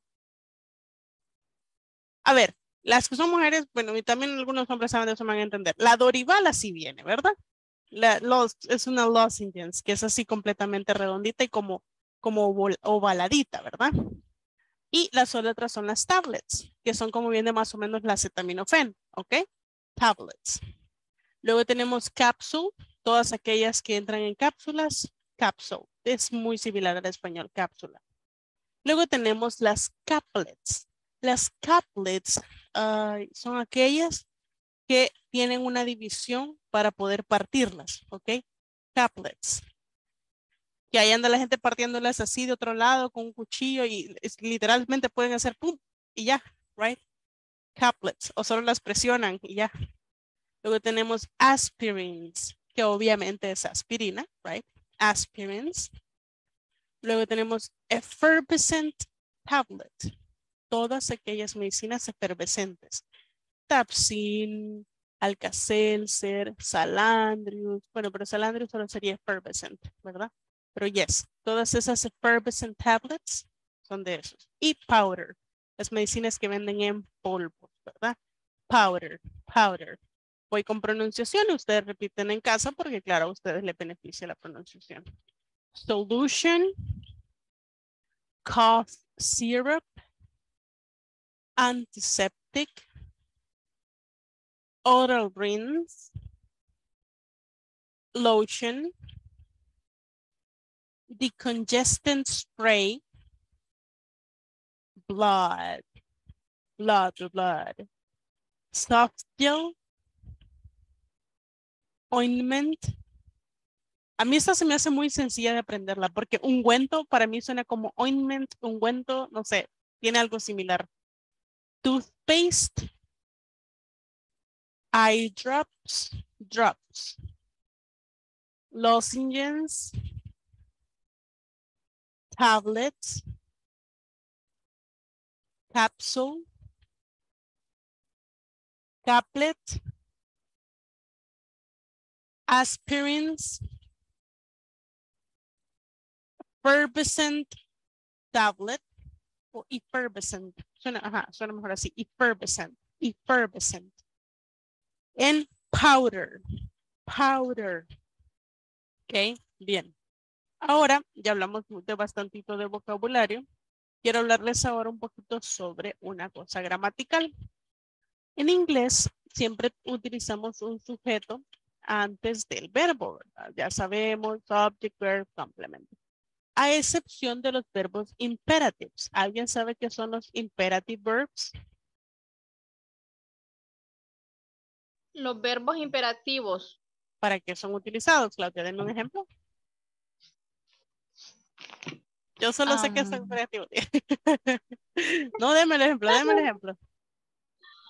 A ver, las que son mujeres, bueno, y también algunos hombres saben de eso, me van a entender. La Dorival así viene, ¿verdad? La, los, es una lozenge, que es así completamente redondita y como, como ovol- ovaladita, ¿verdad? Y las otras son las tablets, que son como viene más o menos la acetaminofén, ¿ok? Tablets. Luego tenemos capsule, todas aquellas que entran en cápsulas, capsule. Es muy similar al español, cápsula. Luego tenemos las caplets. Las caplets uh, son aquellas que tienen una división para poder partirlas, ¿ok? Caplets. Que ahí anda la gente partiéndolas así de otro lado con un cuchillo y es, literalmente pueden hacer pum y ya, right? Caplets. O solo las presionan y ya. Luego tenemos aspirins, que obviamente es aspirina, right? Aspirins. Luego tenemos effervescent tablet. Todas aquellas medicinas efervescentes. Tapsin, Alka-Seltzer, Salandrius. Bueno, pero Salandrius solo sería effervescent, ¿verdad? Pero yes, todas esas effervescent tablets son de esos. Y powder, las medicinas que venden en polvo, ¿verdad? Powder, powder. Voy con pronunciación y ustedes repiten en casa porque claro, a ustedes les beneficia la pronunciación. Solution, cough syrup, antiseptic, oral rinse, lotion, decongestant spray, blood, blood, blood, soft gel, ointment. A mí esta se me hace muy sencilla de aprenderla porque ungüento para mí suena como ointment, ungüento, no sé, tiene algo similar. Toothpaste, eye drops, drops, lozenges, tablets, capsule, caplet, aspirins, effervescent tablet o effervescent. Suena, ajá, suena mejor así. Effervescent, effervescent. En powder, powder. Ok, bien. Ahora ya hablamos de bastantito de vocabulario. Quiero hablarles ahora un poquito sobre una cosa gramatical. En inglés siempre utilizamos un sujeto antes del verbo, ¿verdad? Ya sabemos, subject, verb, complement. A excepción de los verbos imperatives. ¿Alguien sabe qué son los imperative verbs? Los verbos imperativos. ¿Para qué son utilizados? Claudia, denme un ejemplo. Yo solo sé que son Um, imperativos. No, déme el ejemplo, déme el ejemplo.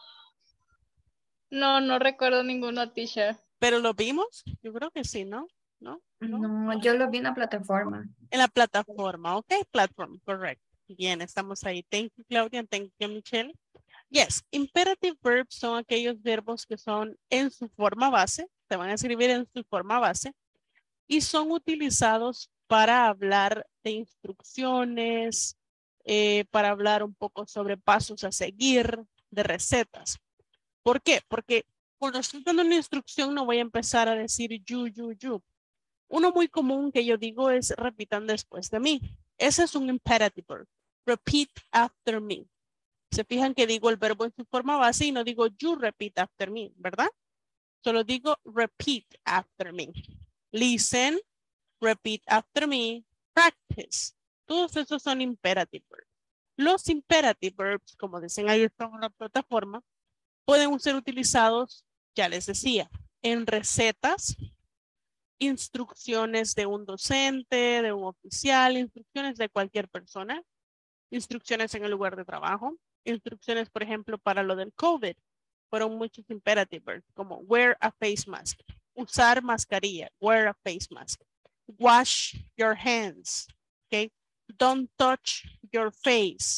No, no recuerdo ninguno, teacher. ¿Pero lo vimos? Yo creo que sí, ¿no? ¿No? ¿No? No, yo lo vi en la plataforma. En la plataforma, ok, platform, correcto. Bien, estamos ahí. Thank you, Claudia, and thank you, Michelle. Yes, imperative verbs son aquellos verbos que son en su forma base, se van a escribir en su forma base y son utilizados para hablar de instrucciones, eh, para hablar un poco sobre pasos a seguir, de recetas. ¿Por qué? Porque cuando estoy dando una instrucción no voy a empezar a decir you, you, you. Uno muy común que yo digo es repitan después de mí. Ese es un imperative verb. Repeat after me. Se fijan que digo el verbo en su forma base y no digo you repeat after me, ¿verdad? Solo digo repeat after me. Listen, repeat after me, practice. Todos esos son imperative verbs. Los imperative verbs, como dicen ahí en la plataforma, pueden ser utilizados, ya les decía, en recetas, instrucciones de un docente, de un oficial, instrucciones de cualquier persona, instrucciones en el lugar de trabajo, instrucciones, por ejemplo, para lo del COVID. Fueron muchos imperative verbs, como wear a face mask, usar mascarilla, wear a face mask, wash your hands, okay? Don't touch your face,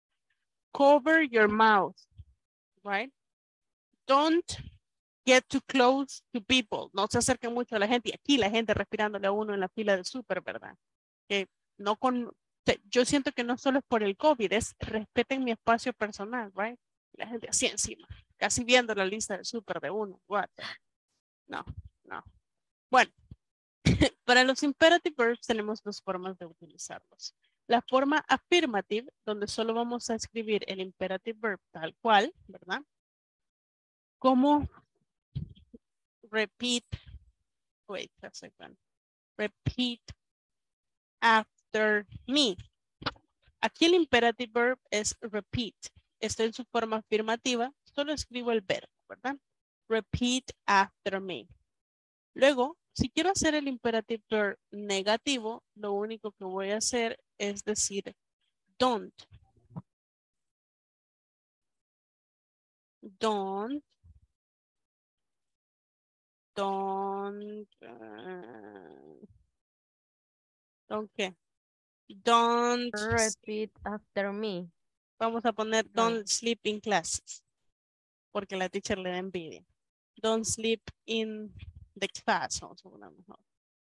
cover your mouth, right? Don't get too close to people. No se acerquen mucho a la gente. Y aquí la gente respirándole a uno en la fila del súper, ¿verdad? Que no con... Yo siento que no solo es por el COVID, es respeten mi espacio personal, right? La gente así encima, casi viendo la lista del súper de uno. What? No, no. Bueno, para los imperative verbs tenemos dos formas de utilizarlos. La forma affirmative, donde solo vamos a escribir el imperative verb tal cual, ¿verdad? Como repeat, wait a second, repeat after me. Aquí el imperative verb es repeat. Está en su forma afirmativa, solo escribo el verbo, ¿verdad? Repeat after me. Luego, si quiero hacer el imperative verb negativo, lo único que voy a hacer es decir don't. Don't. Don't. Uh, don't qué. Don't. Repeat after me. Vamos a poner don't sleep in classes. Porque la teacher le da envidia. Don't sleep in the class. Vamos a poner mejor.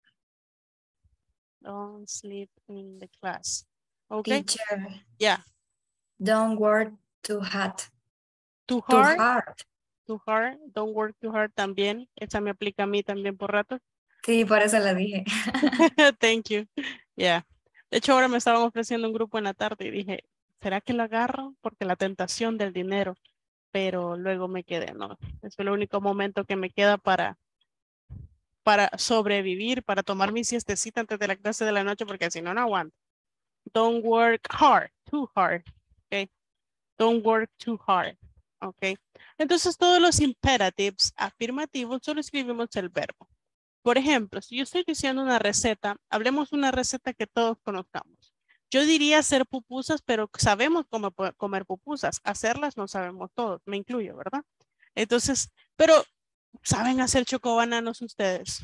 Don't sleep in the class. Okay. Teacher, Yeah. don't work too hard. Too Too hard. hard. Too hard. Don't work too hard también. Esa me aplica a mí también por rato. Sí, por eso la dije. Thank you. Yeah. De hecho, ahora me estaban ofreciendo un grupo en la tarde y dije, ¿será que lo agarro? Porque la tentación del dinero. Pero luego me quedé, no. Es el único momento que me queda para, para sobrevivir, para tomar mi siestecita antes de la clase de la noche, porque si no, no aguanto. Don't work hard, too hard. Okay. Don't work too hard. Ok. Entonces, todos los imperatives afirmativos solo escribimos el verbo. Por ejemplo, si yo estoy diciendo una receta, hablemos de una receta que todos conozcamos. Yo diría hacer pupusas, pero sabemos cómo comer pupusas. Hacerlas no sabemos todos, me incluyo, ¿verdad? Entonces, pero ¿saben hacer chocobananos ustedes?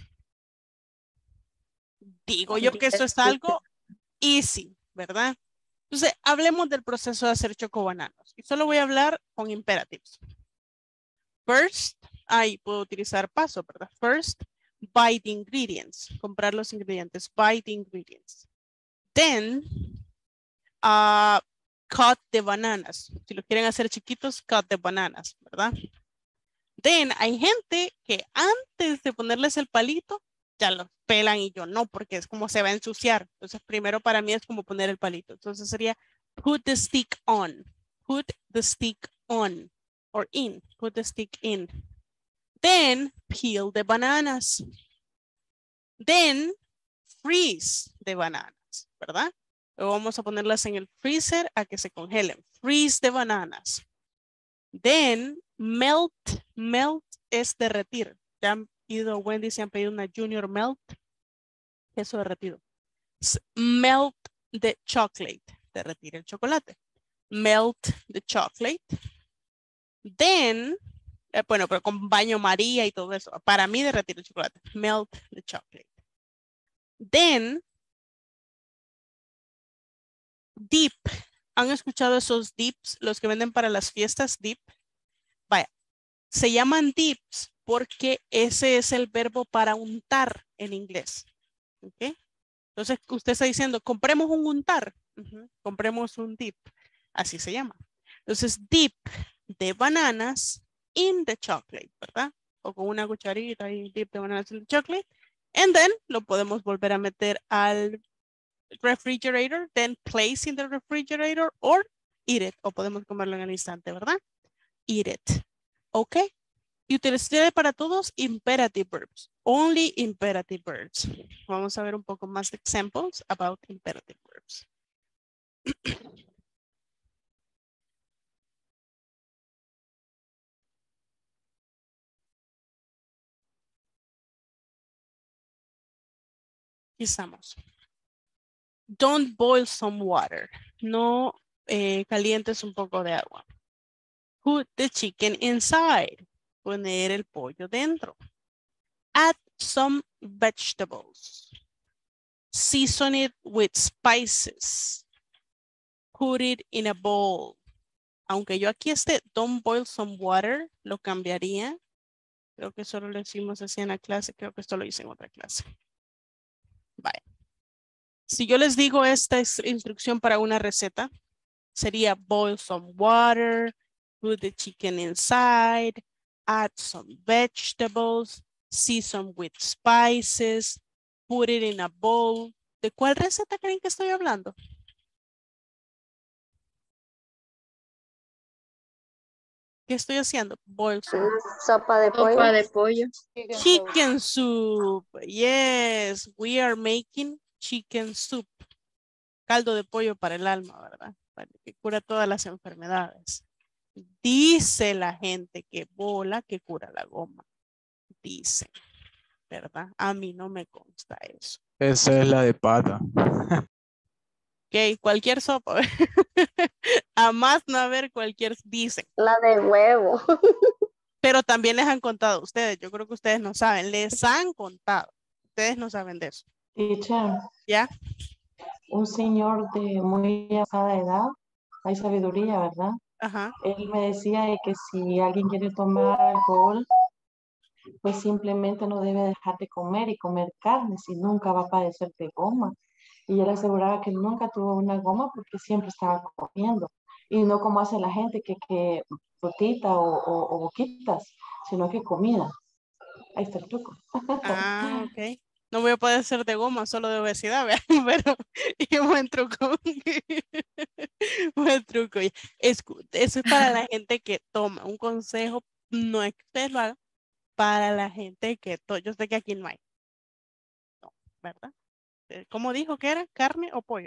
Digo yo que eso es algo easy, ¿verdad? Entonces, hablemos del proceso de hacer chocobananos. Y solo voy a hablar con imperatives. First, ahí puedo utilizar paso, ¿verdad? First, buy the ingredients. Comprar los ingredientes. Buy the ingredients. Then, uh, cut the bananas. Si lo quieren hacer chiquitos, cut the bananas, ¿verdad? Then, hay gente que antes de ponerles el palito, ya los pelan y yo no, porque es como se va a ensuciar. Entonces, primero para mí es como poner el palito. Entonces sería put the stick on. Put the stick on. Or in. Put the stick in. Then, peel the bananas. Then, freeze the bananas, ¿verdad? Luego vamos a ponerlas en el freezer a que se congelen. Freeze the bananas. Then, melt. Melt es derretir. Ya han ido Wendy, se han pedido una junior melt. Eso derretido. Melt the chocolate. Derretir el chocolate. Melt the chocolate. Then, eh, bueno, pero con baño María y todo eso. Para mí derretir el chocolate. Melt the chocolate. Then, dip. ¿Han escuchado esos dips? Los que venden para las fiestas, dip. Vaya, se llaman dips porque ese es el verbo para untar en inglés. ¿Ok? Entonces, usted está diciendo, compremos un untar. Uh-huh. Compremos un dip. Así se llama. Entonces, dip de bananas in the chocolate, ¿verdad? O con una cucharita y dip de bananas in the chocolate. And then, lo podemos volver a meter al refrigerator, then place in the refrigerator or eat it. O podemos comerlo en el instante, ¿verdad? Eat it. ¿Ok? Y utilizaré para todos imperative verbs. Only imperative verbs. Vamos a ver un poco más de examples about imperative verbs. Aquí estamos. Don't boil some water. No eh, calientes un poco de agua. Put the chicken inside. Poner el pollo dentro. Add some vegetables. Season it with spices. Put it in a bowl. Aunque yo aquí esté, don't boil some water, lo cambiaría. Creo que solo lo hicimos así en la clase. Creo que esto lo hice en otra clase. Vale. Si yo les digo esta es instrucción para una receta, sería boil some water, put the chicken inside, add some vegetables, season with spices, put it in a bowl. ¿De cuál receta creen que estoy hablando? ¿Qué estoy haciendo? Boil some. Sopa de pollo. Sopa de pollo. Chicken soup. Yes, we are making chicken soup. Caldo de pollo para el alma, ¿verdad? Para que cura todas las enfermedades. Dice la gente que bola que cura la goma. Dice, ¿verdad? A mí no me consta eso. Esa es la de pata. Ok, cualquier sopa. A más no haber cualquier, dicen. La de huevo. Pero también les han contado a ustedes. Yo creo que ustedes no saben. Les han contado. Ustedes no saben de eso. Teacher, ¿Ya? un señor de muy avanzada edad, hay sabiduría, ¿verdad? Ajá. Él me decía de que si alguien quiere tomar alcohol, pues simplemente no debe dejar de comer y comer carne, si nunca va a padecer de goma. Y él aseguraba que nunca tuvo una goma porque siempre estaba comiendo. Y no como hace la gente que, que frutita o, o, o boquitas, sino que comida. Ahí está el truco. Ah, ok. No voy a poder ser de goma, solo de obesidad, ¿verdad? Pero y buen truco. Buen truco. Es, eso es para la gente que toma. Un consejo, no es que ustedes lo hagan, para la gente que toma. Yo sé que aquí no hay. No, ¿verdad? ¿Cómo dijo que era? ¿Carne o pollo?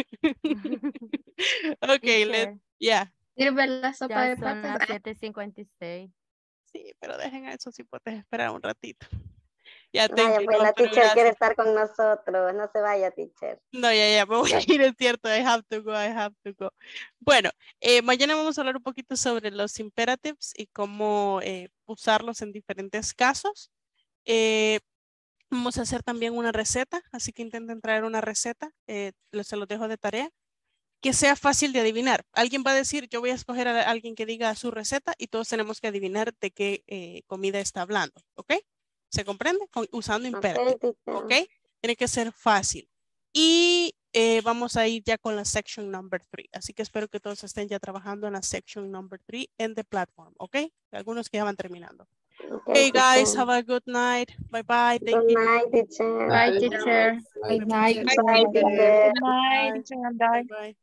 Ok, let's, yeah. Sirve la sopa Ya de son papas. las siete cincuenta y seis. Sí, pero dejen a eso si puedes esperar un ratito. Ya Vaya, thank you, pues no, la pero teacher quiere gracias. estar con nosotros. No se vaya, teacher. No, ya, ya, me voy a ir, es cierto. I have to go, I have to go. Bueno, eh, mañana vamos a hablar un poquito sobre los imperatives y cómo eh, usarlos en diferentes casos. Eh, vamos a hacer también una receta, así que intenten traer una receta. Eh, se los dejo de tarea. Que sea fácil de adivinar. Alguien va a decir, yo voy a escoger a alguien que diga su receta y todos tenemos que adivinar de qué eh, comida está hablando. ¿Ok? ¿Se comprende? Con, usando imperative. Okay, ¿Ok? Tiene que ser fácil. Y eh, vamos a ir ya con la section number three. Así que espero que todos estén ya trabajando en la section number three en the platform. ¿Ok? Algunos que ya van terminando. Okay, hey guys, teacher. have a good night. Bye bye. Thank Good you. night, teacher. Bye, teacher. Good night, Bye teacher. Good night, teacher, and bye. bye.